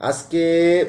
আজকে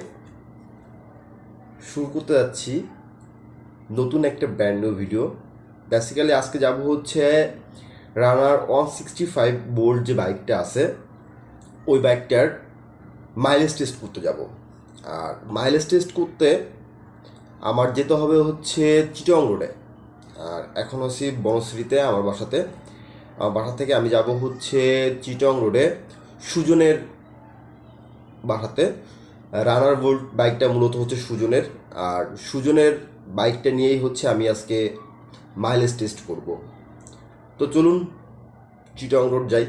শুরু করতে যাচ্ছি নতুন একটা ব্র্যান্ড নিউ ভিডিও। বেসিক্যালি আজকে যাব হচ্ছে রানার 165 বোল্ট যে বাইকটা আছে ওই বাইকটার মাইলেজ টেস্ট করতে যাব। আর মাইলেজ টেস্ট করতে আমার যেতে হবে হচ্ছে চিটং রোডে। আর এখন আছি বনশ্রীতে আমার বাসাতে। আমার বাসা থেকে আমি যাব হচ্ছে চিটং রোডে সুজনের বাসাতে। রানার বোল্ট বাইকটা মূলত হচ্ছে সুজনের, আর সুজনের বাইকটা নিয়েই হচ্ছে আমি আজকে মাইলেজ টেস্ট করব। তো চলুন চিটং রোড যাই।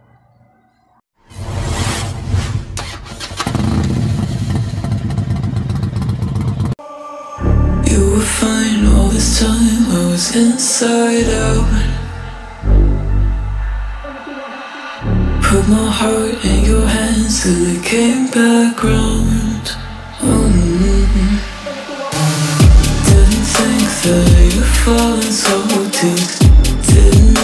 You were fine all this time, I was inside out. Put my heart in your hands till it came back round. Didn't think that you'd fallen so deep. Didn't know.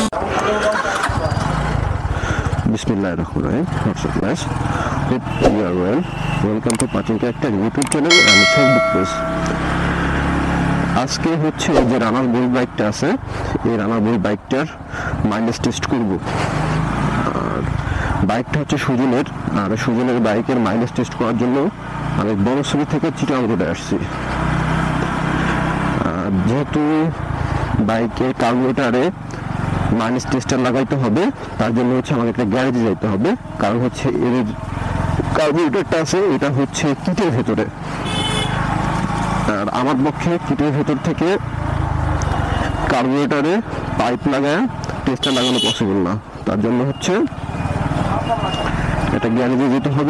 Bismillahirrahmanirrahim. Hope you are well. Welcome to Pachin Character YouTube channel and Facebook page. আজকে হচ্ছে যে রানার bolt বাইকটা আছে, এই Runner Bolt বাইকটার mileage test করব। আর বাইকটা হচ্ছে সুজনের, আর সুজনের বাইকের মাইলেজ টেস্ট করার জন্য আমি বনশ্রী থেকে চিটাং রোডে আসছি। যেহেতু বাইকের কার্বোরেটরে মাইলেজ টেস্টার লাগাইতে হবে, তার জন্য হচ্ছে আমাকে একটা গ্যারেজে যাইতে হবে। কারণ হচ্ছে এর কার্বোরেটরটা আছে, এটা হচ্ছে কিটের ভেতরে। আর আমার পক্ষে কিটের ভেতর থেকে কার্বোরেটরে পাইপ লাগায় টেস্টার লাগানো পসিবল না। তার জন্য হচ্ছে একটা গ্যারেজে যেতে হবে।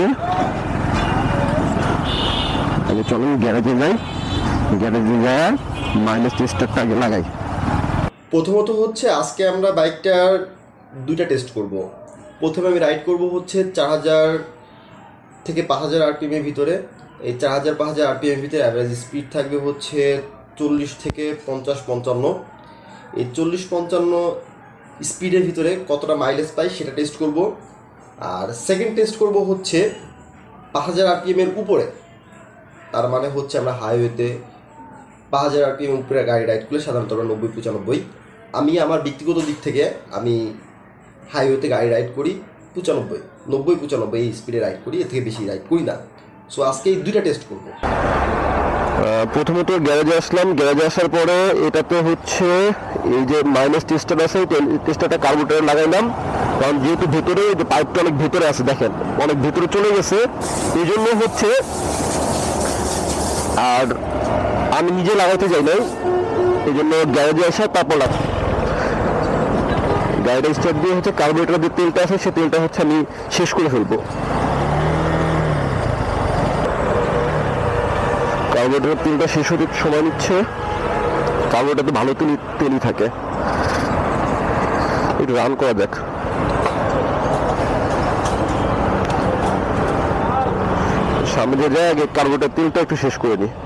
আগে চলুন গ্যারেজে যাই, গ্যারেজে যায় মাইলেজ টেস্টারটা আগে লাগাই। প্রথমত হচ্ছে আজকে আমরা বাইকটার দুইটা টেস্ট করব। প্রথমে আমি রাইড করব হচ্ছে 4000 থেকে 5000 আরপিএম এর ভিতরে। এই 4000-5000 আরপিএম ভিতরে অ্যাভারেজ স্পিড থাকবে হচ্ছে 40 থেকে 50-55। এই 40-55 স্পিডের ভিতরে কতটা মাইলেজ পাই সেটা টেস্ট করব। আর সেকেন্ড টেস্ট করব হচ্ছে 5000 আরপিএম এর উপরে। তার মানে হচ্ছে আমরা হাইওয়েতে 5000 আরপিএম উপরে গাড়ি রাইড করলে সাধারণত 90-95। আমি আমার ব্যক্তিগত দিক থেকে আমি হাইওয়েতে গাড়ি রাইড করি 90-95 এই স্পিডে রাইড করি, এর থেকে বেশি রাইড করি না। সো আজকে এই দুইটা টেস্ট করব। প্রথমত গ্যারেজে আসলাম, গ্যারেজে আসার পরে এটাতে হচ্ছে এই যে মাইলেজ টেস্টার আছে, টেস্টারটা কার্বোরেটরে লাগাইলাম। কারণ যেহেতু ভেতরে যে পাইপটা অনেক ভেতরে আছে, দেখেন অনেক ভেতরে চলে গেছে, এই জন্য হচ্ছে। আর আমি নিজে লাগাইতে যাই নাই, এই জন্য গ্যারেজে আসা তারপর গাড়িটা স্টার্ট দিয়ে হচ্ছে কার্বোরেটর যে তেলটা আছে সেই তেলটা হচ্ছে আমি শেষ করে ফেলবো। কার্বোরেটরের তেলটা শেষ হতে সময় নিচ্ছে। কার্বোরেটরে ভালো তেলই থাকে। একটু রান করা যাক। সামনে যে যায় আগে কার্বোরেটরের তেলটা একটু শেষ করে নিই।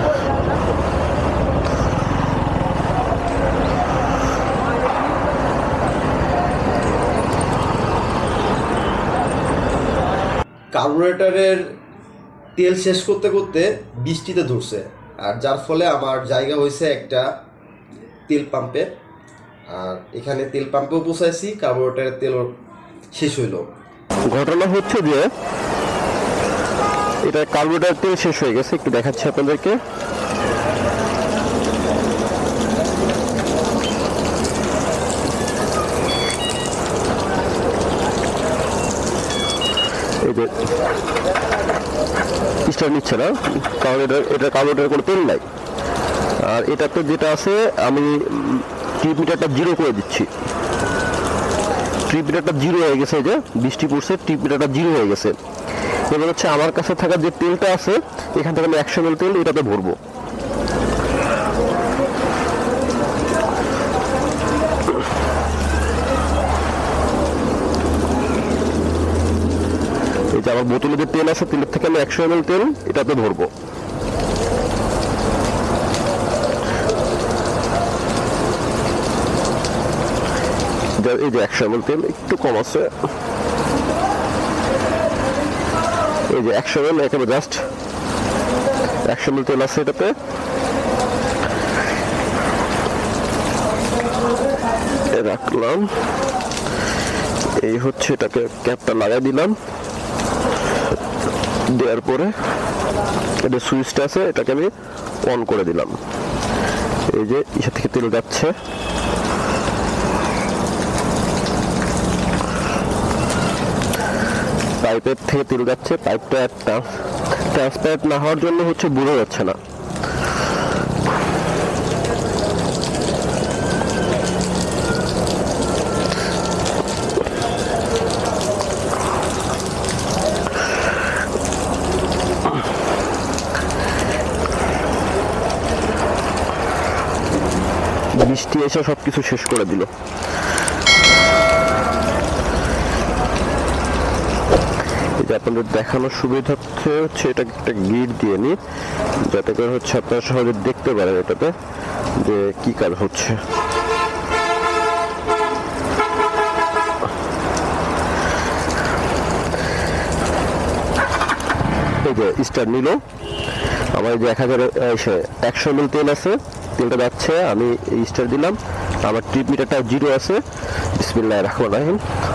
কার্বোরেটরের তেল শেষ করতে করতে বৃষ্টিতে ধরছে, আর যার ফলে আমার জায়গা হয়েছে একটা তেল পাম্পে। আর এখানে তেল পাম্পেও পৌঁছাইছি, কার্বোরেটরের তেলও শেষ হইল। ঘটনা হচ্ছে যে এটা কার্বোরেটরের তেল শেষ হয়ে গেছে, একটু দেখাচ্ছি আপনাদেরকে। এই যে স্টার্ট নিচ্ছে না, কারণ এটা কার্বোরেটরের কোনো তেল নাই। আর এটাতে যেটা আছে আমি ট্রিপ মিটারটা জিরো করে দিচ্ছি। ট্রিপ মিটারটা জিরো হয়ে গেছে, যে বৃষ্টি পড়ছে, ট্রিপ মিটারটা জিরো হয়ে গেছে। এবার হচ্ছে আমার কাছে থাকা যে তেলটা আছে, এখান থেকে আমি 100 ml তেল এটাতে ভরবো। এই যে আমার বোতলে যে তেল আছে, তেলের থেকে আমি 100 ml তেল এটাতে ভরবো। এই যে 100 ml তেল একটু কম আছে। এই যে 100 ml একেবারে জাস্ট 100 ml তেল আছে এটাতে। রাখলাম, এই হচ্ছে এটাকে ক্যাপটা লাগাই দিলাম। দেওয়ার পরে এটা সুইচটা আছে, এটাকে আমি অন করে দিলাম। এই যে ইসা থেকে তেল যাচ্ছে, পাইপের থেকে তেল যাচ্ছে। পাইপটা ট্রান্সপারেন্ট না হওয়ার জন্য হচ্ছে বোঝা যাচ্ছে না। বৃষ্টি এসে সবকিছু শেষ করে দিল। এটা আপনাদের দেখানোর সুবিধার্থে হচ্ছে এটা একটা গিট দিয়ে নিই, যাতে করে হচ্ছে আপনারা সহজে দেখতে পারেন এটাতে যে কি কাজ হচ্ছে। এই যে স্টার নিল আমার, এই যে 100 ml তেল আছে, তেলটা যাচ্ছে, আমি স্টার দিলাম, আমার ট্রিপ মিটারটা 0 আছে। বিসমিল্লাহির রহমানির রহিম।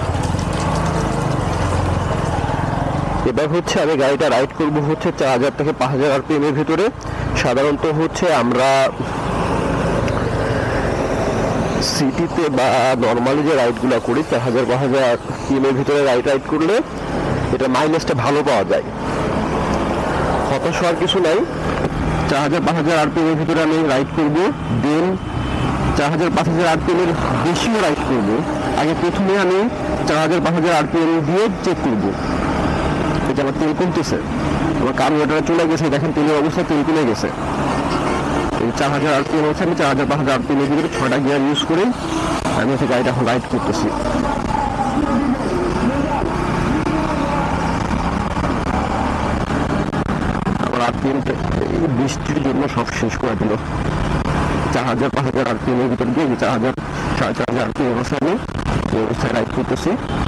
এবার হচ্ছে আমি গাড়িটা রাইড করব হচ্ছে 4000 থেকে 5000 RPM এর ভিতরে। সাধারণত হচ্ছে আমরা সিটিতে বা নর্মালি যে রাইডগুলো করি 4000-5000 RPM এর ভিতরে রাইড করলে এটা মাইলেজটা ভালো পাওয়া যায়। হতাশ হওয়ার কিছু নাই। 4000-5000 RPM এর ভিতরে আমি রাইড করব, দেন 4000-5000 RPM এর বেশিও রাইড করব। আগে প্রথমে আমি 4000-5000 RPM দিয়ে চেক করব যে আমার তেল কমতেছে। আমার কার্বোরেটরে চলে গেছে, দেখেন তেলের অবস্থা, তেল কমে গেছে। এই 4000 RPM হচ্ছে, আমি 4000-5000 RPM এর ভিতরে 6টা গিয়ার ইউজ করে আমি হচ্ছে গাড়িটা এখন রাইড করতেছি। আমার RPM বৃষ্টির জন্য সব শেষ করে দিল। 4000-5000 RPM এর ভিতর দিয়ে 4000-4500 RPM অবস্থায় আমি এই অবস্থায় রাইড করতেছি।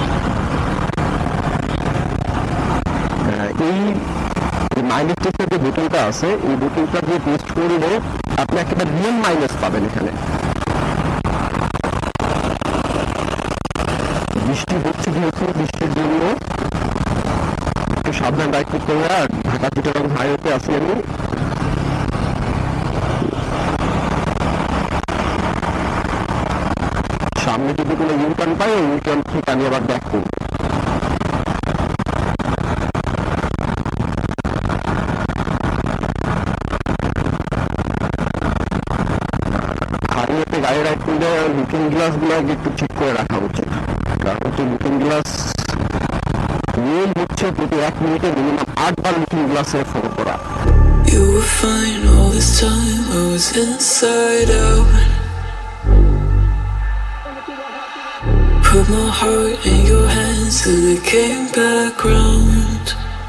এই মাইলেজ টেস্টের যে বোতলটা আছে, এই বোতলটা দিয়ে টেস্ট করলে আপনি একটা রিয়েল মাইলেজ পাবেন। এখানে বৃষ্টি হচ্ছে যেহেতু, বৃষ্টির জন্য একটু সাবধান রাইড করতে হবে। আর ঢাকা চিটাগাং হাইওয়েতে আছি আমি। সামনে যদি কোনো ইউটার্ন পাই, ওই ইউটার্ন থেকে আমি আবার ব্যাক করবো। গাড়ি রাইড করলে লুকিং গ্লাস গুলো একটু ঠিক করে রাখা উচিত, কারণ হচ্ছে লুকিং গ্লাস নিয়ম হচ্ছে প্রতি 1 মিনিটে মিনিমাম 8 বার লুকিং গ্লাসে ফলো করা। You were fine all this time, I was inside out. Put my heart in your hands till it came back round.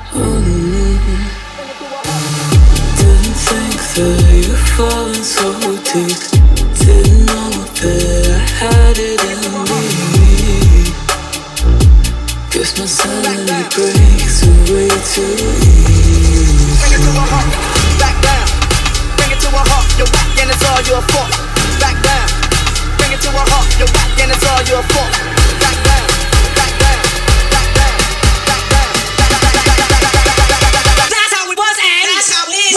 Didn't think that you'd fallen so deep. Didn't know that I had it in me. Guess my sanity breaks away too easy. Bring it to a halt, back down. Bring it to a halt, you're back and it's all your fault. Back down. Bring it to a halt, you're back and it's all your fault. Back down, back down, back down, back down. That's how it was and that's how it is.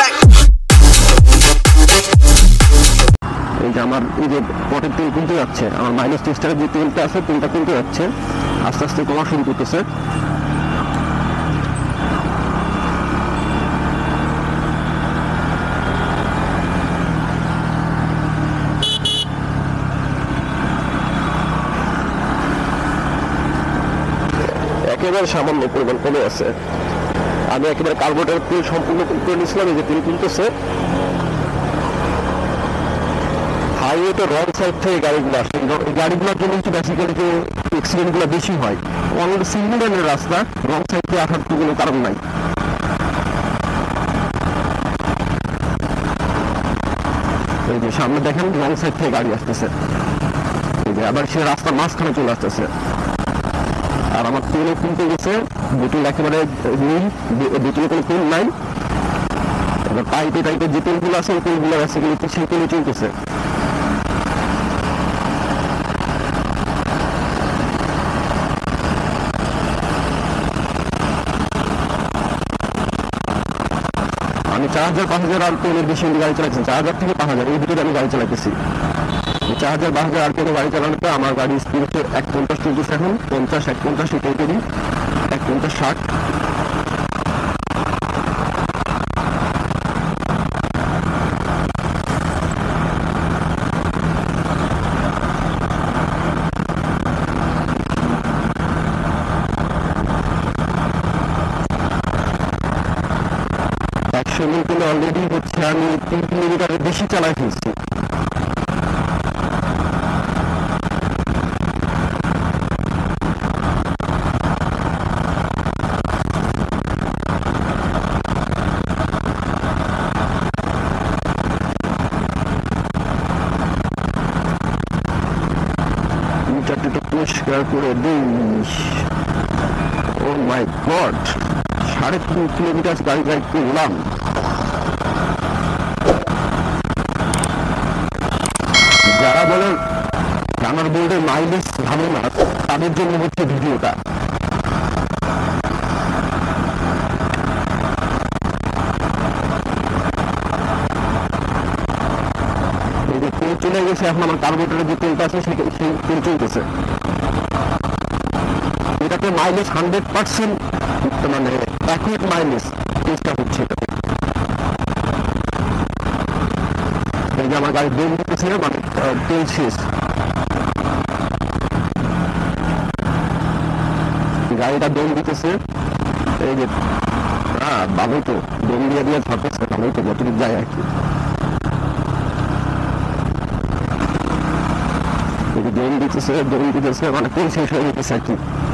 এই যে আমার এই যে পটের তেল কমতে যাচ্ছে, আমার মাইলেজ টেস্টারের যে তেলটা আছে, তেলটা কমতে যাচ্ছে, আস্তে আস্তে কমা শুরু করতেছে। একেবারে সামান্য পরিমাণ কমে আছে। আমি একেবারে কার্বোরেটর তেল সম্পূর্ণ করে নিয়েছিলাম, এই যে তেল কমতেছে। হাইওয়েতে রং সাইড থেকে গাড়িগুলো আসে, এই গাড়িগুলোর জন্য হচ্ছে বেসিক্যালি যে অ্যাক্সিডেন্টগুলো বেশি হয়। অলরেডি সিঙ্গল লেনের রাস্তা, রং সাইড থেকে আসার তো কোনো কারণ নাই। এই যে সামনে দেখেন রং সাইড থেকে গাড়ি আসতেছে, এই যে আবার সে রাস্তার মাঝখানে চলে আসতেছে। আর আমার তেলও কিনতে গেছে, বোতল একেবারে নীল, বোতলে কোনো তেল নাই। এবার পাইপে টাইপের যে তেলগুলো আছে ওই তেলগুলো আছে, কিন্তু সেই তেলে চলতেছে। আমি 4000-5000 RPM বেশি গাড়ি চালাচ্ছি, 4000 থেকে 5000 এই ভিতরে আমি গাড়ি চালাতেছি। 4000-5000 RPM গাড়ি চালানোতে আমার গাড়ির স্পিড হচ্ছে 150 চলতেছে এখন, 50-150 এটাই করি, 150-60। অলরেডি হচ্ছে আমি 3 কিলোমিটারের বেশি চালাই ফেলছি। মিটারটা পরিষ্কার করে দিই। ও মাই গড, 3.5 কিলোমিটার গাড়ি ড্রাইভ করলাম। যারা বলেন রানার বোল্ডের মাইলেজ ভালো না, তাদের জন্য হচ্ছে ভিডিওটা। এই যে তেল চলে গেছে, এখন আমার কার্বোরেটরের যে তেলটা আছে সেই তেল চলতেছে। এটাতে মাইলেজ 100% মানে অ্যাকুরেট মাইলেজ চেষ্টা হচ্ছে এটাতে। এই যে আমার গাড়ি দম দিতেছে, মানে তেল শেষ, গাড়িটা দম দিতেছে। এই যে ভালোই তো দম দিয়ে দিয়ে ধরতেছে, ভালোই তো যতটুকু যায় আর কি। এই যে দম দিতেছে মানে তেল শেষ হয়ে যেতেছে আর কি।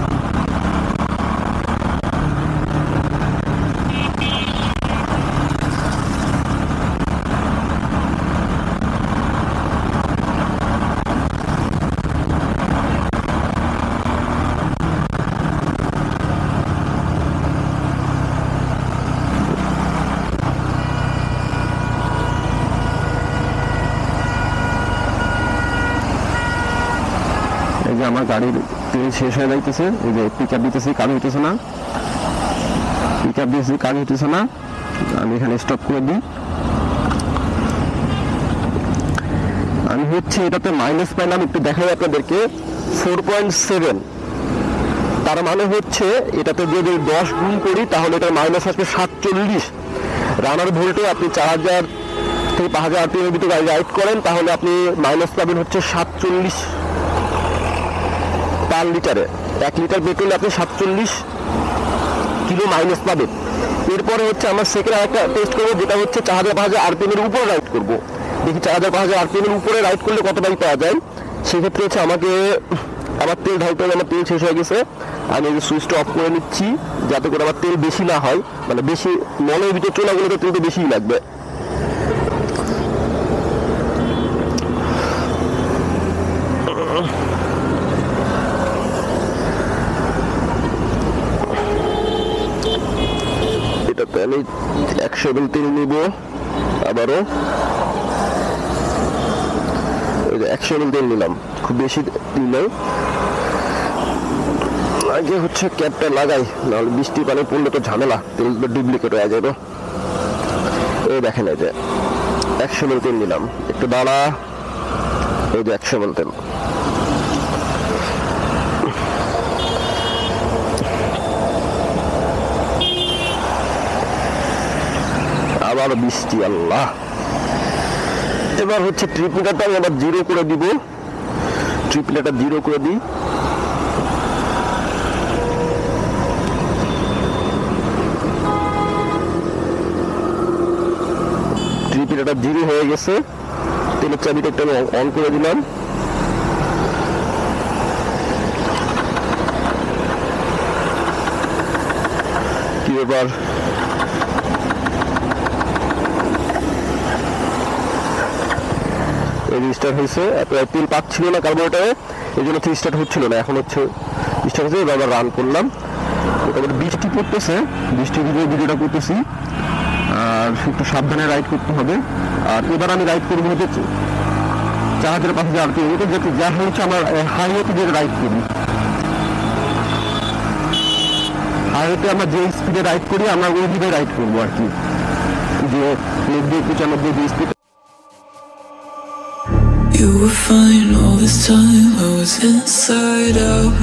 আমার গাড়ির তেল শেষ হয়ে যাইতেছে। এই যে পিক আপ দিতেছি, কাজ হইতেছে না, পিক আপ দিয়েছি, কাজ হইতেছে না। আমি এখানে স্টপ করে দিই। আমি হচ্ছে এটাতে মাইলেজ পাইলাম, একটু দেখাই আপনাদেরকে, 4.7। তার মানে হচ্ছে এটাতে যদি 10 গুণ করি তাহলে এটার মাইলেজ আসবে 47। রানার ভোল্টে আপনি 4000 থেকে 5000 RPM ভিতরে গাড়ি রাইড করেন তাহলে আপনি মাইলেজ পাবেন হচ্ছে 47 পার লিটারে। 1 লিটার পেট্রোলে আপনি 47 কিলো মাইলেজ পাবেন। এরপরে হচ্ছে আমরা সেকেন্ড আরেকটা টেস্ট করবো, যেটা হচ্ছে 4000-5000 RPM এর উপরে রাইড করবো। দেখি 4000-5000 RPM এর উপরে রাইড করলে কত বাইক পাওয়া যায়। সেক্ষেত্রে হচ্ছে আমাকে আমার তেল ঢালতে হবে, আমার তেল শেষ হয়ে গেছে। আমি এই সুইচটা অফ করে নিচ্ছি যাতে করে আমার তেল বেশি না হয়, মানে বেশি মলের ভিতরে চলে গেলে তো তেলটা বেশিই লাগবে। এটাতে আমি 100 ml তেল নিব আবারও। ওই যে 100 ml তেল নিলাম, খুব বেশি নিলাম। আগে হচ্ছে ক্যাপটা লাগাই, নাহলে বৃষ্টি পানি পড়লে তো ঝামেলা, তেল ডুপ্লিকেট হয়ে যাবে। এই দেখেন, এই যে 100 ml তেল নিলাম, একটু দাঁড়া। এই যে 100 ml তেল, আবার বৃষ্টি, আল্লাহ। এবার হচ্ছে ট্রিপ মিটারটা আমি আবার 0 করে দিব। ট্রিপ মিটারটা 0 করে দিই। ট্রিপ মিটারটা 0 হয়ে গেছে। তেলের চাবিটা একটু আমি অন করে দিলাম। কি ব্যাপার, রিস্টার্ট হয়েছে। তেল পাচ্ছিল না কার্বোরেটরে, এই জন্য স্টার্ট হচ্ছিল না। এখন হচ্ছে স্টার্ট হচ্ছে, এবার রান করলাম। তারপরে বৃষ্টি পড়তেছে, বৃষ্টির ভিতরে ভিডিওটা করতেছি, আর একটু সাবধানে রাইড করতে হবে। আর এবার আমি রাইড করবো হচ্ছে 4000-5000 RPM, এটা যাতে যা হচ্ছে আমার হাইওয়েতে যে রাইড করি, হাইওয়েতে আমরা যে স্পিডে রাইড করি আমরা ওই দিকে রাইড করবো আর কি, যে 90-95 speed. You were fine all this time, I was inside out.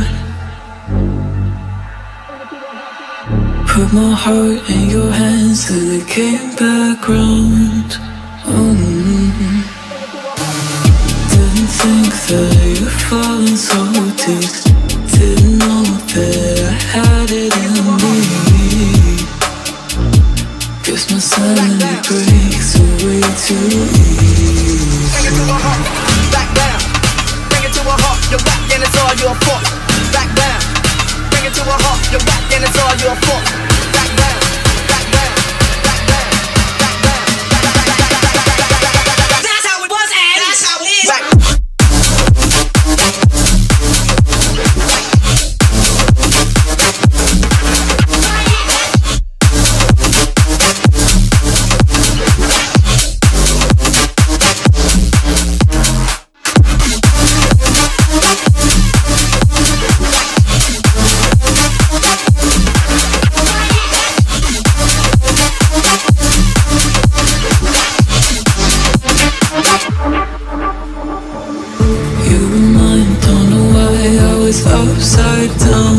Put my heart in your hands till it came back round. Didn't think that you'd fallen so deep. Didn't know that I had it in me. Guess my sanity breaks away too easy. Bring it to a halt, back down. Bring it to a halt, you're back and it's all your fault. Back down. Bring it to a halt, you're back and it's all your fault. Back down, back down, back down, back down. That's how it was and that's how it is. Back. You were mine, don't know why I was upside down.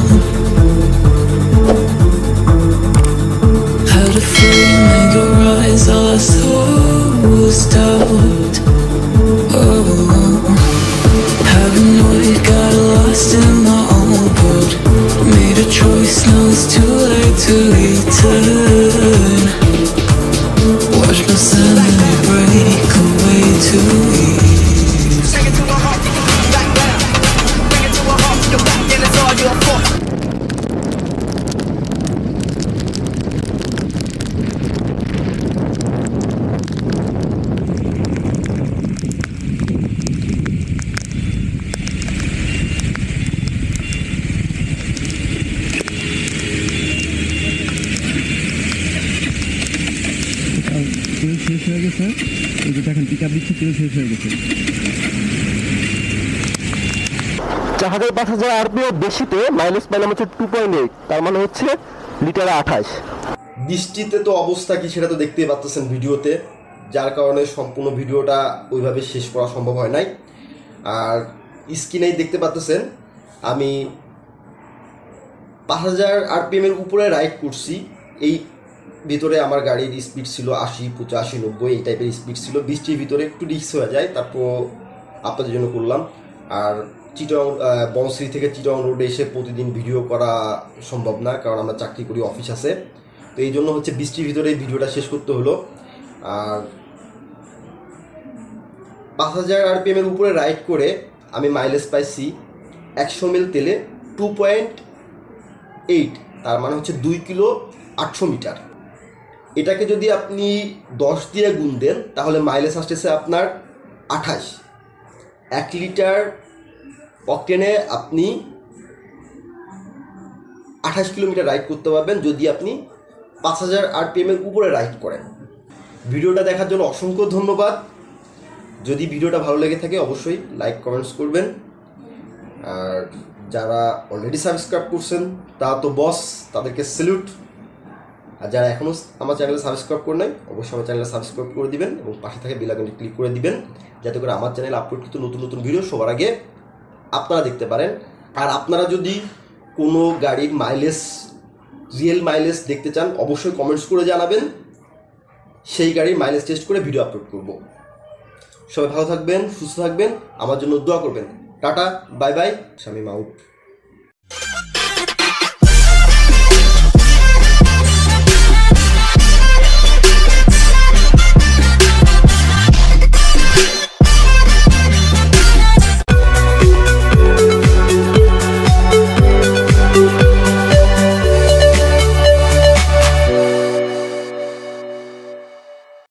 Had a flame in your eyes, all I saw was doubt. Oh, having know you got lost in my own world. Made a choice, now it's too late to return. Watch my sanity break away too easy. Bring it to a halt, back down. Bring it to a halt, you're back and it's all your fault. তেল শেষ হয়ে গেছে, এই যে দেখেন pick up দিচ্ছে, তেল শেষ হয়ে গেছে। 4000-5000 RPM বেশিতে মাইলেজ পাইলাম হচ্ছে 2.8, তার মানে হচ্ছে লিটারে 28। বৃষ্টিতে তো অবস্থা কি সেটা তো দেখতেই পাচ্ছেন ভিডিওতে, যার কারণে সম্পূর্ণ ভিডিওটা ওইভাবে শেষ করা সম্ভব হয় নাই। আর স্ক্রিনেই দেখতে পাচ্ছেন আমি 5000 RPM এর উপরে রাইড করছি। এই ভিতরে আমার গাড়ির স্পিড ছিল 80, 85, 90 এই টাইপের স্পিড ছিল। বৃষ্টির ভিতরে একটু রিস্ক হয়ে যায়, তারপর আপনাদের জন্য করলাম। আর চিটং বনশ্রী থেকে চিটং রোডে এসে প্রতিদিন ভিডিও করা সম্ভব না, কারণ আমরা চাকরি করি, অফিস আছে, তো এই জন্য হচ্ছে বৃষ্টির ভিতরে ভিডিওটা শেষ করতে হলো। আর 5000 RPM এর উপরে রাইড করে আমি মাইলেজ পাইছি 100 ml তেলে 2.8, তার মানে হচ্ছে 2 কিলো 800 মিটার। এটাকে যদি আপনি 10 দিয়ে গুণ দেন তাহলে মাইলেজ আসতেছে আপনার 28। 1 লিটার অকটেনে আপনি 28 কিলোমিটার রাইড করতে পারবেন যদি আপনি 5000 RPM এর উপরে রাইড করেন। ভিডিওটা দেখার জন্য অসংখ্য ধন্যবাদ। যদি ভিডিওটা ভালো লেগে থাকে অবশ্যই লাইক কমেন্টস করবেন। আর যারা অলরেডি সাবস্ক্রাইব করছেন তারা তো বস, তাদেরকে স্যালুট। আর যারা এখনও আমার চ্যানেলে সাবস্ক্রাইব করে নাই অবশ্যই আমার চ্যানেলে সাবস্ক্রাইব করে দিবেন এবং পাশে থাকা বেল আইকনটি ক্লিক করে দিবেন, যাতে করে আমার চ্যানেলে আপলোডকৃত নতুন নতুন ভিডিও সবার আগে আপনারা দেখতে পারেন। আর আপনারা যদি কোনো গাড়ির মাইলেজ, রিয়েল মাইলেজ দেখতে চান অবশ্যই কমেন্টস করে জানাবেন, সেই গাড়ির মাইলেজ টেস্ট করে ভিডিও আপলোড করব। সবাই ভালো থাকবেন, সুস্থ থাকবেন, আমার জন্য দোয়া করবেন। Tata, bye bye, Shamim out.